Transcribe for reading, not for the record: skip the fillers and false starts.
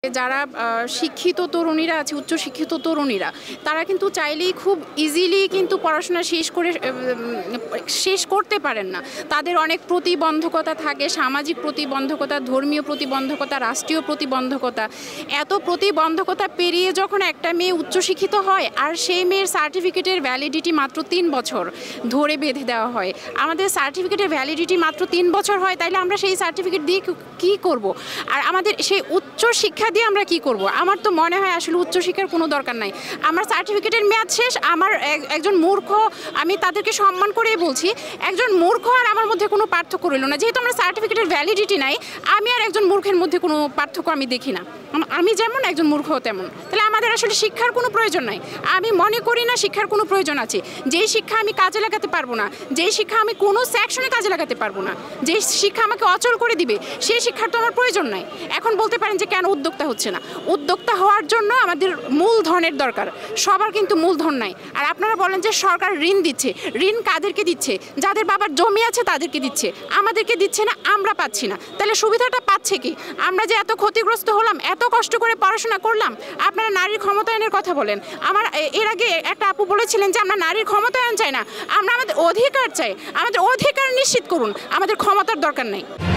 যারা শিক্ষিত তরুণীরা আছে, উচ্চ শিক্ষিত তরুণীরা, তারা কিন্তু চাইলেই খুব ইজিলি কিন্তু পড়াশোনা শেষ করতে পারেন না। তাদের অনেক প্রতিবন্ধকতা থাকে, সামাজিক প্রতিবন্ধকতা, ধর্মীয় প্রতিবন্ধকতা, রাষ্ট্রীয় প্রতিবন্ধকতা। এত প্রতিবন্ধকতা পেরিয়ে যখন একটা মেয়ে উচ্চশিক্ষিত হয় আর সেই মেয়ের সার্টিফিকেটের ভ্যালিডিটি মাত্র 3 বছর ধরে বেঁধে দেওয়া হয়। আমাদের সার্টিফিকেটের ভ্যালিডিটি মাত্র 3 বছর হয়, তাইলে আমরা সেই সার্টিফিকেট দিয়ে কী করব? আর আমাদের সেই উচ্চ শিক্ষা দিয়ে আমরা কি করব? আমার তো মনে হয় আসলে উচ্চশিক্ষার কোনো দরকার নাই। আমার সার্টিফিকেটের মেয়াদ শেষ, আমার একজন মূর্খ, আমি তাদেরকে সম্মান করেই বলছি, একজন মূর্খ আর আমার মধ্যে কোনো পার্থক্য রইল না। যেহেতু আমার সার্টিফিকেটের ভ্যালিডিটি নাই, আমি আর একজন মূর্খের মধ্যে কোনো পার্থক্য আমি দেখি না। আমি যেমন একজন মূর্খ তেমন। তাহলে আমাদের আসলে শিক্ষার কোনো প্রয়োজন নাই। আমি মনে করি না শিক্ষার কোনো প্রয়োজন আছে। যেই শিক্ষা আমি কাজে লাগাতে পারবো না, যেই শিক্ষা আমি কোনো সেকশনে কাজে লাগাতে পারবো না, যেই শিক্ষা আমাকে অচল করে দিবে, সেই শিক্ষার তো আমার প্রয়োজন নাই। এখন বলতে পারেন যে কেন উদ্যোক্তা হচ্ছে না? উদ্যোক্তা হওয়ার জন্য আমাদের মূলধনের দরকার। সবার কিন্তু মূলধন নাই। আর আপনারা বলেন যে সরকার ঋণ দিচ্ছে, ঋণ কাদেরকে দিচ্ছে? যাদের বাবার জমি আছে তাদেরকে দিচ্ছে, আমাদেরকে দিচ্ছে না, আমরা পাচ্ছি না। তাহলে সুবিধাটা পাচ্ছে কি? আমরা যে এত ক্ষতিগ্রস্ত হলাম, এত কষ্ট করে পড়াশোনা করলাম। আপনারা নারীর ক্ষমতায়নের কথা বলেন। আমার এর আগে একটা আপু বলেছিলেন যে আমরা নারীর ক্ষমতায়ন চাই না, আমরা আমাদের অধিকার চাই। আমাদের অধিকার নিশ্চিত করুন, আমাদের ক্ষমতার দরকার নেই।